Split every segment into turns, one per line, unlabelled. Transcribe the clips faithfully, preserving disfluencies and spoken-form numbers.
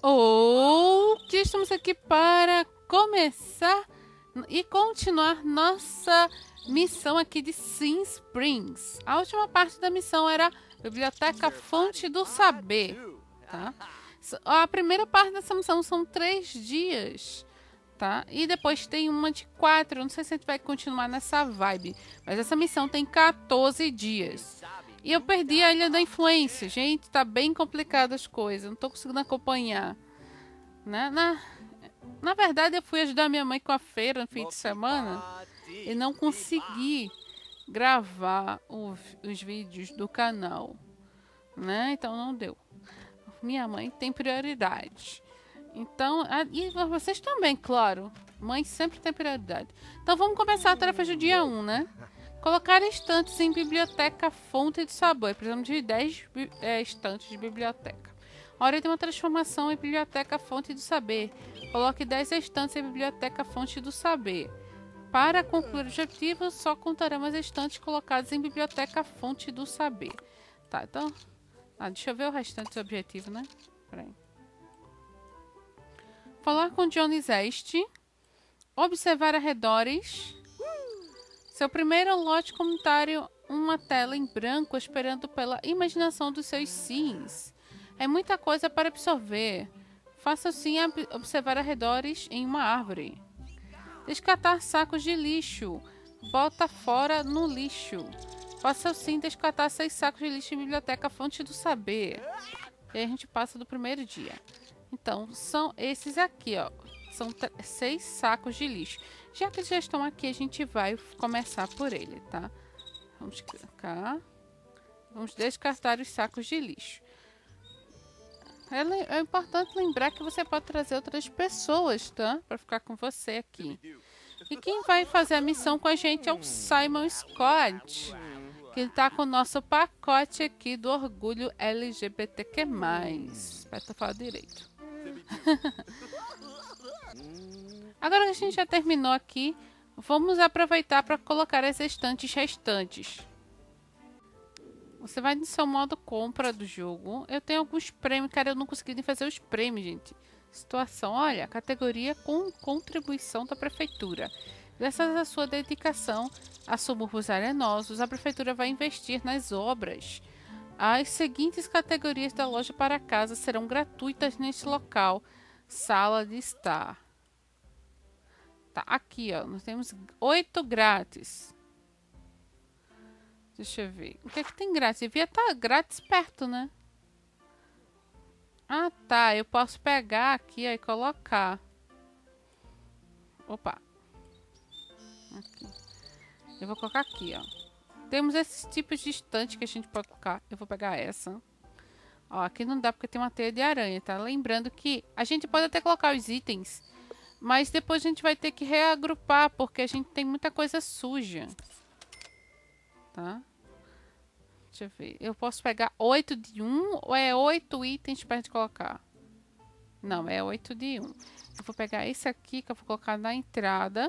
Ou que estamos aqui para começar e continuar nossa missão aqui de Sim Springs. A última parte da missão era Biblioteca Fonte do Saber, tá? A primeira parte dessa missão são três dias, tá? E depois tem uma de quatro. Não sei se a gente vai continuar nessa vibe, mas essa missão tem quatorze dias. E eu perdi a Ilha da Influência. Gente, tá bem complicado as coisas. Não tô conseguindo acompanhar. Né? Na, na verdade, eu fui ajudar minha mãe com a feira no fim de semana e não consegui gravar o, os vídeos do canal. Né? Então não deu. Minha mãe tem prioridade. Então, a, e vocês também, claro. Mãe sempre tem prioridade. Então vamos começar a tarefa do dia um, né? Colocar estantes em biblioteca Fonte de Saber. Precisamos de dez é, estantes de biblioteca. Hora de uma transformação em biblioteca Fonte do Saber. Coloque dez estantes em biblioteca Fonte do Saber. Para concluir o objetivo, só contaremos as estantes colocadas em biblioteca Fonte do Saber. Tá, então... Ah, deixa eu ver o restante do objetivo, né? Peraí. Falar com Johnny Zest. Observar arredores. Seu primeiro lote comentário, uma tela em branco esperando pela imaginação dos seus sims. É muita coisa para absorver. Faça assim observar arredores em uma árvore. Descartar sacos de lixo. Bota fora no lixo. Faça assim descartar seis sacos de lixo em biblioteca Fonte do Saber. E aí a gente passa do primeiro dia. Então, são esses aqui, ó. São seis sacos de lixo. Já que eles já estão aqui, a gente vai começar por ele, tá? Vamos clicar. Vamos descartar os sacos de lixo. É, é importante lembrar que você pode trazer outras pessoas, tá? Para ficar com você aqui. E quem vai fazer a missão com a gente é o Simon Scott. Que ele tá com o nosso pacote aqui do orgulho L G B T Q mais. Espero que eu fale direito. Agora que a gente já terminou aqui, vamos aproveitar para colocar as estantes restantes. Você vai no seu modo compra do jogo. Eu tenho alguns prêmios, cara, eu não consegui nem fazer os prêmios, gente. Situação, olha, categoria com contribuição da prefeitura. Graças à sua dedicação a subúrbios arenosos, a prefeitura vai investir nas obras. As seguintes categorias da loja para casa serão gratuitas neste local. Sala de estar. Tá, aqui, ó. Nós temos oito grátis. Deixa eu ver. O que é que tem grátis? Devia estar grátis perto, né? Ah, tá. Eu posso pegar aqui ó, e colocar. Opa. Aqui. Eu vou colocar aqui, ó. Temos esses tipos de estante que a gente pode colocar. Eu vou pegar essa. Ó, aqui não dá porque tem uma teia de aranha, tá? Lembrando que a gente pode até colocar os itens, mas depois a gente vai ter que reagrupar porque a gente tem muita coisa suja. Tá? Deixa eu ver. Eu posso pegar oito de um ou é oito itens para a gente colocar? Não, é oito de um. Eu vou pegar esse aqui que eu vou colocar na entrada.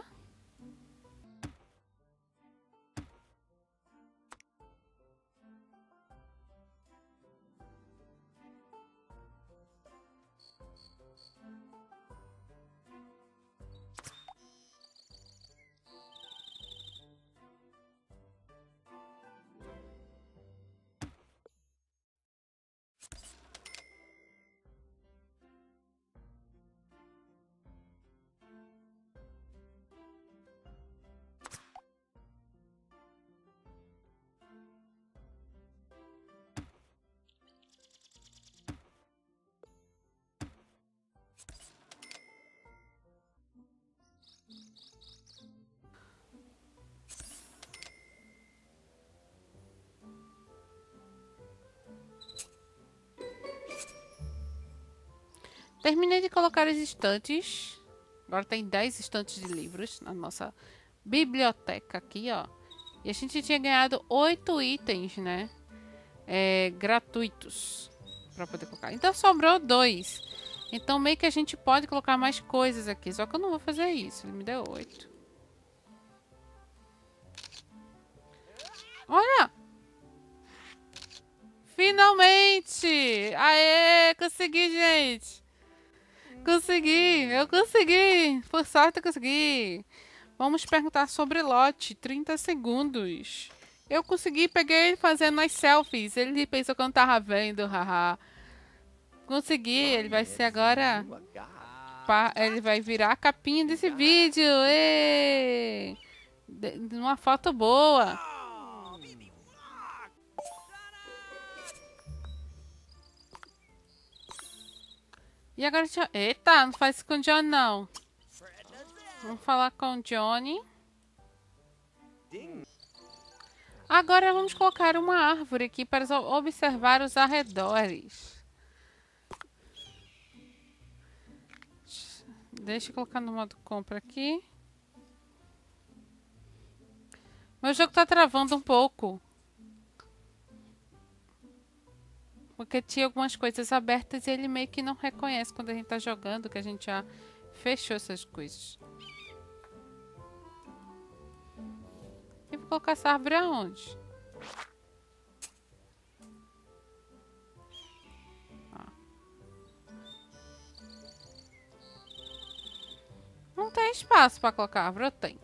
Terminei de colocar as estantes. Agora tem dez estantes de livros na nossa biblioteca aqui, ó. E a gente tinha ganhado oito itens, né? É, gratuitos. Pra poder colocar. Então sobrou dois. Então meio que a gente pode colocar mais coisas aqui. Só que eu não vou fazer isso. Ele me deu oito. Olha! Finalmente! Aê! Consegui, gente! Consegui, eu consegui. Por sorte eu consegui. Vamos perguntar sobre lote. trinta segundos. Eu consegui, peguei ele fazendo as selfies. Ele pensou que eu não tava vendo, haha. Consegui, ele vai ser agora... Ele vai virar a capinha desse vídeo. Êêê! Uma foto boa. E agora... Eita, não faz isso com o Johnny, não. Vamos falar com o Johnny. Agora vamos colocar uma árvore aqui para observar os arredores. Deixa eu colocar no modo compra aqui. Meu jogo tá travando um pouco. Porque tinha algumas coisas abertas e ele meio que não reconhece quando a gente tá jogando, que a gente já fechou essas coisas. E vou colocar essa árvore aonde? Não tem espaço para colocar árvore, eu tenho.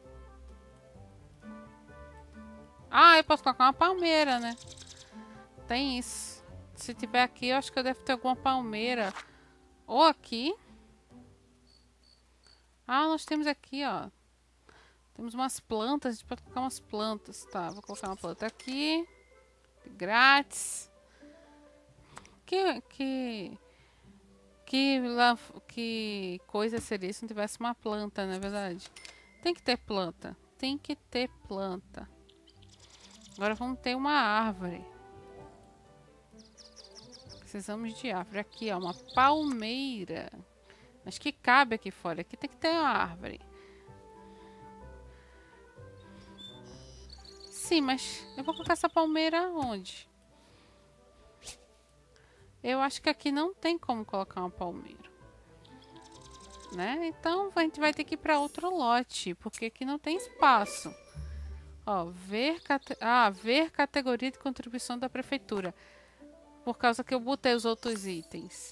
Ah, eu posso colocar uma palmeira, né? Tem isso. Se tiver aqui, eu acho que eu devo ter alguma palmeira. Ou aqui. Ah, nós temos aqui, ó. Temos umas plantas, a gente pode colocar umas plantas. Tá, vou colocar uma planta aqui. Grátis. Que... Que... Que, que coisa seria se não tivesse uma planta, não é verdade? Tem que ter planta. Tem que ter planta. Agora vamos ter uma árvore. Precisamos de árvore. Aqui, ó, uma palmeira. Acho que cabe aqui fora. Aqui tem que ter uma árvore. Sim, mas eu vou colocar essa palmeira onde? Eu acho que aqui não tem como colocar uma palmeira. Né? Então a gente vai ter que ir para outro lote, porque aqui não tem espaço. Ó, ver, cate... ah, ver categoria de contribuição da prefeitura. Por causa que eu botei os outros itens.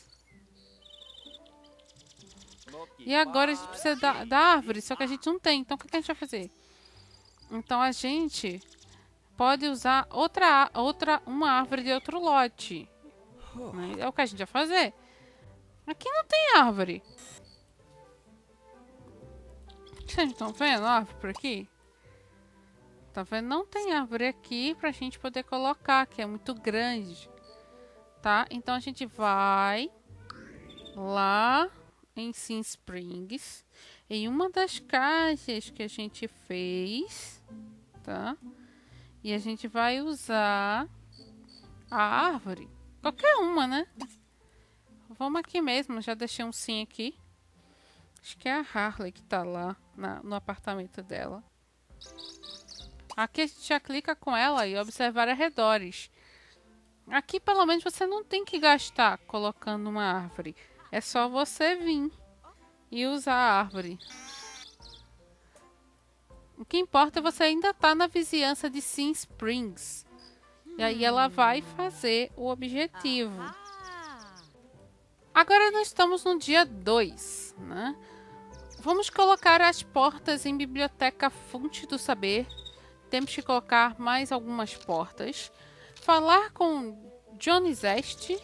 E agora a gente precisa da, da árvore, só que a gente não tem. Então o que a gente vai fazer? Então a gente pode usar outra, outra, uma árvore de outro lote. É o que a gente vai fazer. Aqui não tem árvore. Vocês estão vendo a árvore por aqui? Tá vendo? Não tem árvore aqui pra gente poder colocar, que é muito grande. Tá? Então a gente vai lá em Sim Springs, em uma das caixas que a gente fez, tá? E a gente vai usar a árvore. Qualquer uma, né? Vamos aqui mesmo, já deixei um sim aqui. Acho que é a Harley que tá lá na, no apartamento dela. Aqui a gente já clica com ela e observar arredores. Aqui pelo menos você não tem que gastar colocando uma árvore. É só você vir e usar a árvore. O que importa é você ainda tá na vizinhança de Sim Springs. E aí ela vai fazer o objetivo. Agora nós estamos no dia dois, né? Vamos colocar as portas em Biblioteca Fonte do Saber. Temos que colocar mais algumas portas. Falar com Johnny Zest.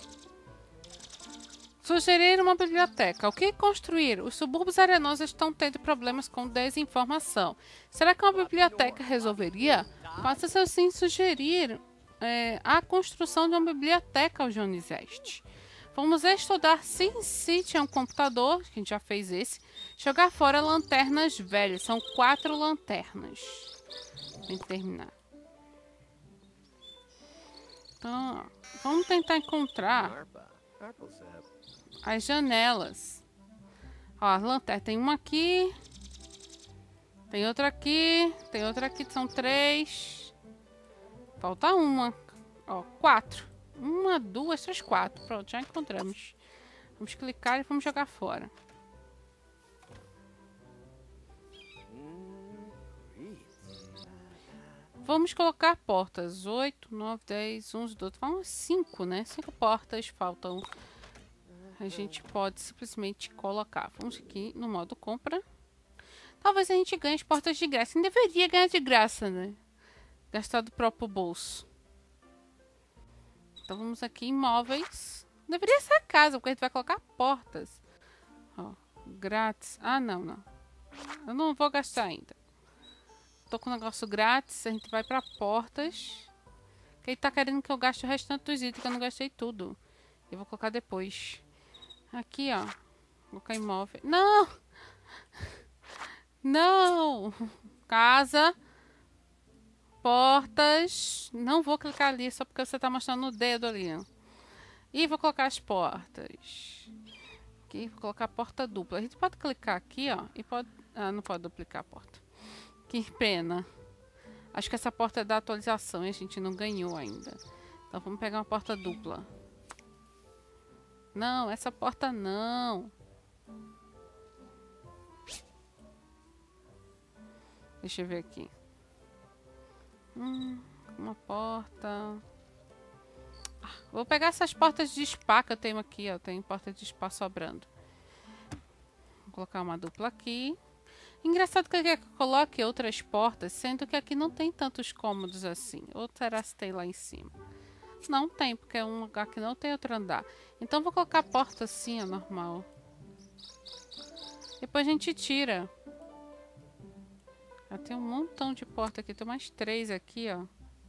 Sugerir uma biblioteca. O que construir? Os subúrbios arenosos estão tendo problemas com desinformação. Será que uma biblioteca resolveria? Faça seu sim sugerir é, a construção de uma biblioteca ao Johnny Zest. Vamos estudar SimCity, é um computador, que a gente já fez esse. Jogar fora lanternas velhas. São quatro lanternas. Vamos terminar. Então, vamos tentar encontrar as janelas. Ó, a lanterna. Tem uma aqui. Tem outra aqui. Tem outra aqui. São três. Falta uma. Ó, quatro. Uma, duas, três, quatro. Pronto, já encontramos. Vamos clicar e vamos jogar fora. Vamos colocar portas. oito, nove, dez, onze, doze. Vamos cinco, né? cinco portas faltam. a gente pode simplesmente colocar. Vamos aqui no modo compra. Talvez a gente ganhe as portas de graça. Não deveria ganhar de graça, né? Gastar do próprio bolso. Então vamos aqui em móveis. Deveria ser a casa, porque a gente vai colocar portas. Ó, grátis. Ah, não, não. Eu não vou gastar ainda. Tô com um negócio grátis. A gente vai pra portas. Que ele tá querendo que eu gaste o restante dos itens, que eu não gastei tudo. Eu vou colocar depois. Aqui, ó. Vou colocar imóvel. Não! Não! Casa. Portas. Não vou clicar ali só porque você tá mostrando o dedo ali. Ó. E vou colocar as portas. Aqui, vou colocar a porta dupla. A gente pode clicar aqui, ó. E pode... Ah, não pode duplicar a porta. Que pena. Acho que essa porta é da atualização e a gente não ganhou ainda. Então vamos pegar uma porta dupla. Não, essa porta não. Deixa eu ver aqui. Hum, uma porta. Ah, vou pegar essas portas de spa que eu tenho aqui, ó. Tem porta de spa sobrando. Vou colocar uma dupla aqui. Engraçado que eu quero que eu coloque outras portas, sendo que aqui não tem tantos cômodos assim. Ou será se tem lá em cima? Não tem, porque é um lugar que não tem outro andar. Então vou colocar a porta assim, ó, normal. Depois a gente tira. Já tem um montão de porta aqui. Tem mais três aqui, ó.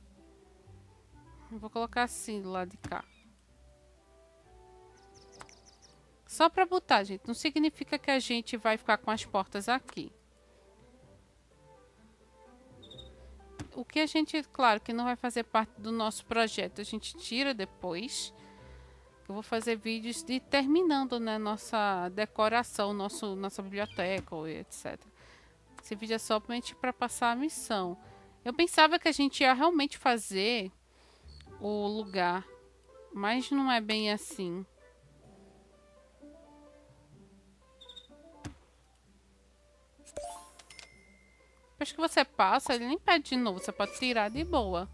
Vou colocar assim do lado de cá. Só pra botar, gente. Não significa que a gente vai ficar com as portas aqui. O que a gente, claro, que não vai fazer parte do nosso projeto, a gente tira depois. Eu vou fazer vídeos de terminando, né, nossa decoração, nosso, nossa biblioteca, etcétera. Esse vídeo é somente para passar a missão. Eu pensava que a gente ia realmente fazer o lugar, mas não é bem assim. Depois que você passa, ele nem pede de novo. Você pode tirar de boa.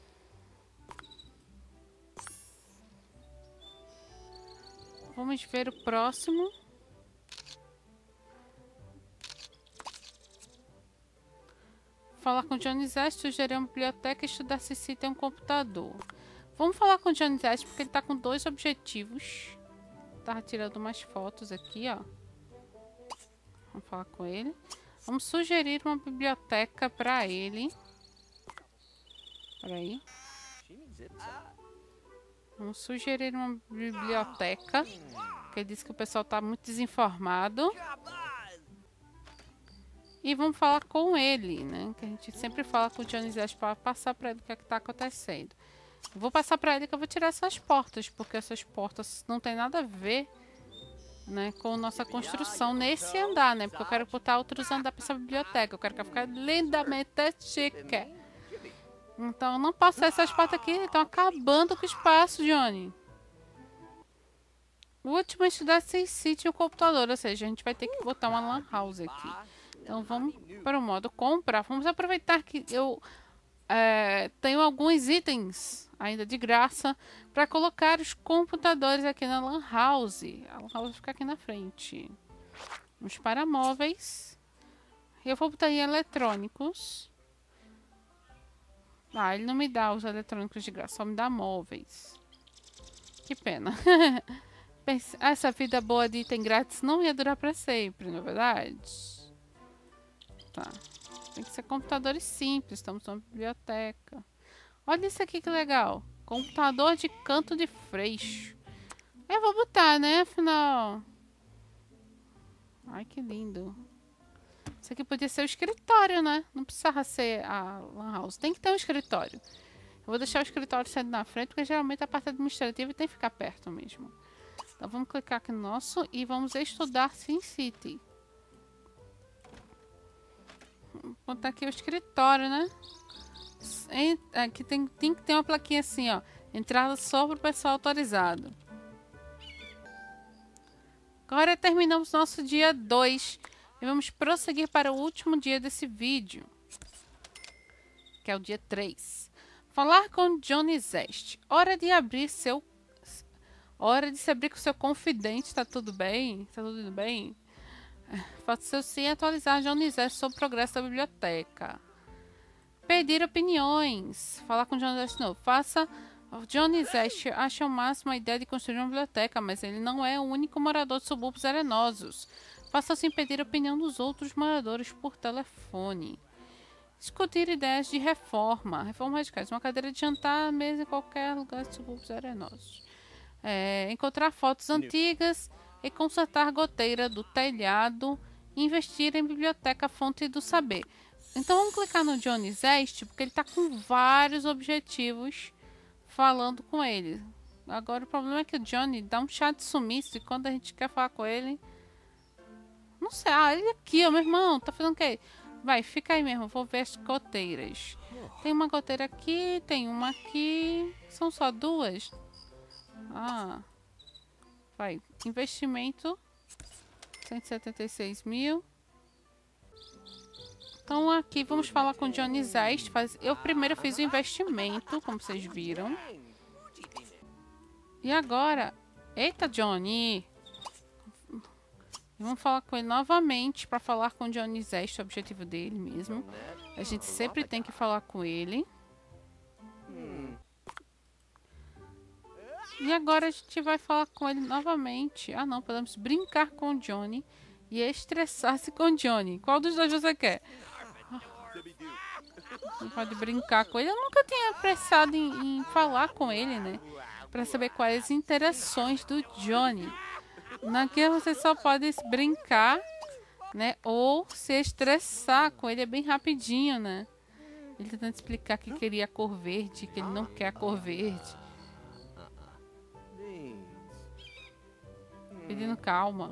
Vamos ver o próximo. Falar com o Johnny Zest, sugerir uma biblioteca e estudar se se tem um computador. Vamos falar com o Johnny Zest porque ele tá com dois objetivos. Tava tirando umas fotos aqui, ó. Vamos falar com ele. Vamos sugerir uma biblioteca para ele. Peraí. Vamos sugerir uma biblioteca. Porque ele disse que o pessoal tá muito desinformado. E vamos falar com ele, né? Que a gente sempre fala com o Johnny Zest para passar para ele o que é que tá acontecendo. Eu vou passar para ele que eu vou tirar essas portas. Porque essas portas não tem nada a ver, né, com nossa construção nesse andar, né? Porque eu quero botar outros andares para essa biblioteca. Eu quero que ela fique lindamente chique. Então não posso ter essas portas aqui. Estão acabando com o espaço, Johnny. O último é estudar sem sítio e o computador. Ou seja, a gente vai ter que botar uma lan house aqui. Então vamos para o modo compra. Vamos aproveitar que eu é, tenho alguns itens ainda de graça para colocar os computadores aqui na lan house. A lan house fica aqui na frente. Vamos para móveis. Eu vou botar em eletrônicos. Ah, ele não me dá os eletrônicos de graça, só me dá móveis. Que pena. Essa vida boa de item grátis não ia durar para sempre, não é verdade? Tá. Tem que ser computadores simples. Estamos numa biblioteca. Olha isso aqui que legal. Computador de canto de freixo. Eu vou botar, né? Afinal. Ai, que lindo. Isso aqui podia ser o escritório, né? Não precisava ser a lan house. Tem que ter um escritório. Eu vou deixar o escritório sendo na frente, porque geralmente a parte administrativa tem que ficar perto mesmo. Então vamos clicar aqui no nosso e vamos estudar SimCity. Vou botar aqui o escritório, né? Aqui tem, tem que ter uma plaquinha assim, ó. Entrada só para o pessoal autorizado. Agora terminamos nosso dia dois. E vamos prosseguir para o último dia desse vídeo. Que é o dia três. Falar com Johnny Zest. Hora de abrir seu... Hora de se abrir com seu confidente, tá tudo bem? Tá tudo indo bem? Faça seu sim e atualizar Johnny Zest sobre o progresso da biblioteca. Pedir opiniões. Falar com Johnny Zest de novo. Faça... Johnny Zest acha o máximo a ideia de construir uma biblioteca, mas ele não é o único morador de subúrbios arenosos. Faça assim pedir a opinião dos outros moradores por telefone. Discutir ideias de reforma. Reforma radicais. Uma cadeira de jantar, mesa em qualquer lugar de subúrbios arenosos. É, encontrar fotos antigas e consertar goteira do telhado. Investir em biblioteca fonte do saber. Então vamos clicar no Johnny Zest, porque ele está com vários objetivos falando com ele. Agora o problema é que o Johnny dá um chá de sumiço e quando a gente quer falar com ele... Não sei, ah, ele aqui, ó, meu irmão, tá fazendo o quê? Vai, fica aí mesmo, vou ver as goteiras. Tem uma goteira aqui, tem uma aqui. São só duas? Ah. Vai, investimento. cento e setenta e seis mil. Então aqui vamos falar com o Johnny Zest. Faz... Eu primeiro fiz o investimento, como vocês viram. E agora... Eita, Johnny! Vamos falar com ele novamente para falar com o Johnny Zest, o objetivo dele mesmo. A gente sempre tem que falar com ele. E agora a gente vai falar com ele novamente. Ah não, podemos brincar com o Johnny e estressar-se com o Johnny. Qual dos dois você quer? Não pode brincar com ele. Eu nunca tinha apressado em, em falar com ele, né? Para saber quais as interações do Johnny. Aqui você só pode brincar, né? Ou se estressar com ele, é bem rapidinho, né? Ele tentando explicar que queria a cor verde, que ele não quer a cor verde. Pedindo calma.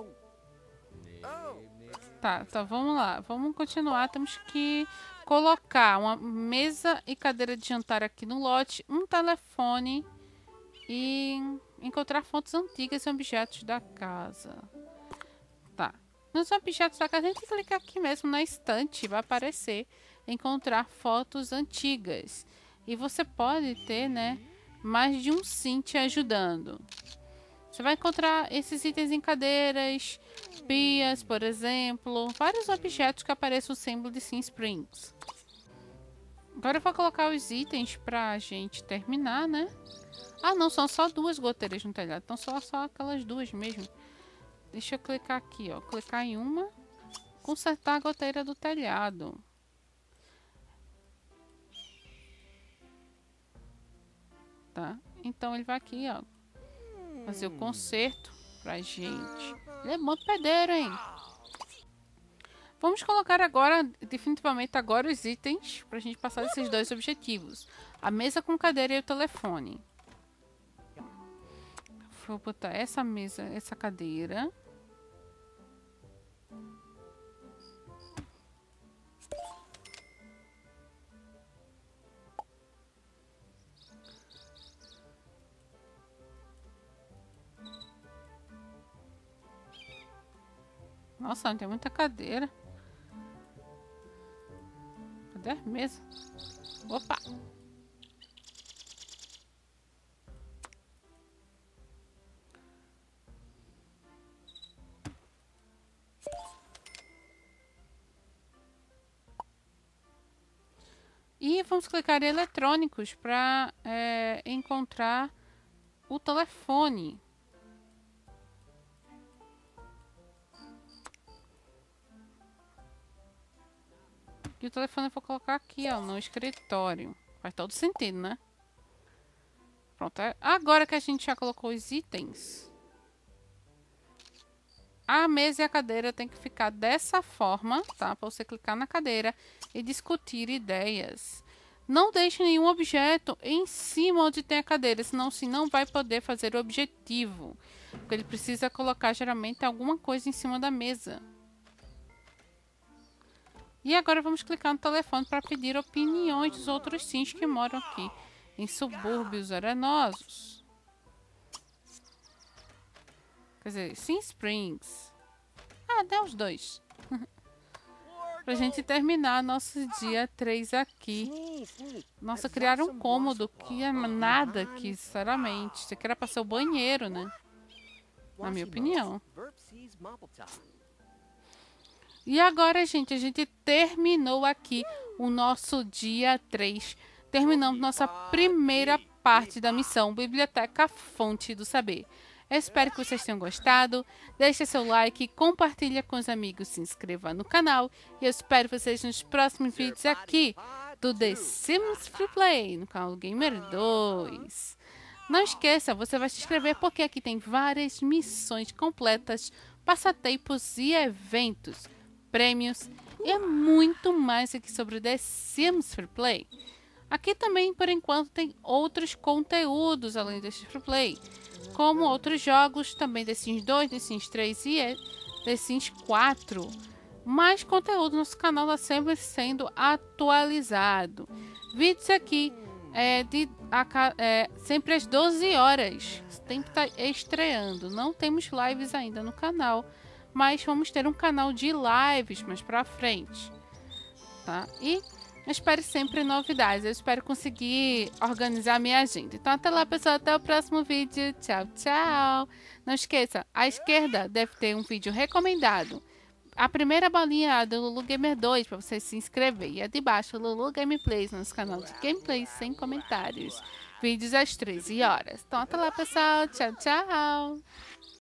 Tá, tá, vamos lá. Vamos continuar. Temos que colocar uma mesa e cadeira de jantar aqui no lote, um telefone e encontrar fontes antigas e objetos da casa. Tá. Nos objetos da casa, a gente clica aqui mesmo na estante, vai aparecer encontrar fotos antigas. E você pode ter, né, mais de um sim te ajudando. Você vai encontrar esses itens em cadeiras, pias, por exemplo, vários objetos que apareçam o símbolo de Sim Springs. Agora eu vou colocar os itens pra gente terminar, né? Ah, não, são só duas goteiras no telhado, então só, só aquelas duas mesmo. Deixa eu clicar aqui, ó, clicar em uma, consertar a goteira do telhado. Tá, então ele vai aqui, ó, fazer o conserto pra gente. Ele é bom de pedreiro, hein? Vamos colocar agora, definitivamente agora, os itens pra gente passar esses dois objetivos. A mesa com cadeira e o telefone. Vou botar essa mesa, essa cadeira. Nossa, não tem muita cadeira. Cadê a mesa? Opa! E vamos clicar em eletrônicos para é, encontrar o telefone. E o telefone eu vou colocar aqui, ó, no escritório. Faz todo sentido, né? Pronto. Agora que a gente já colocou os itens, a mesa e a cadeira tem que ficar dessa forma, tá? Para você clicar na cadeira e discutir ideias. Não deixe nenhum objeto em cima onde tem a cadeira, senão você não vai poder fazer o objetivo. Porque ele precisa colocar geralmente alguma coisa em cima da mesa. E agora vamos clicar no telefone para pedir opiniões dos outros sims que moram aqui em subúrbios arenosos. Quer dizer, Sim Springs. Ah, dá os dois. pra gente terminar nosso dia três aqui. Nossa, criaram um cômodo que é nada aqui, sinceramente. Isso aqui era pra ser o banheiro, né? Na minha opinião. E agora, gente, a gente terminou aqui o nosso dia três. Terminamos nossa primeira parte da missão Biblioteca Fonte do Saber. Eu espero que vocês tenham gostado. Deixe seu like, compartilhe com os amigos, se inscreva no canal. E eu espero vocês nos próximos vídeos aqui do The Sims Free Play, no canal Gamer dois. Não esqueça, você vai se inscrever porque aqui tem várias missões completas, passatempos e eventos, prêmios e muito mais aqui sobre o The Sims Free Play. Aqui também, por enquanto, tem outros conteúdos além deste Free Play, como outros jogos, também The Sims dois, The Sims três e The Sims quatro. Mais conteúdo no nosso canal está sempre sendo atualizado. Vídeos aqui é, de, a, é, sempre às doze horas. Sempre está estreando. Não temos lives ainda no canal, mas vamos ter um canal de lives mais pra frente. Tá? E eu espero sempre novidades. Eu espero conseguir organizar minha agenda. Então até lá, pessoal. Até o próximo vídeo. Tchau, tchau. Não esqueça, à esquerda deve ter um vídeo recomendado. A primeira bolinha é do Lulu Gamer dois para você se inscrever. E a de baixo, Lulu Gameplays, nosso canal de gameplays sem comentários. Vídeos às treze horas. Então até lá, pessoal. Tchau, tchau.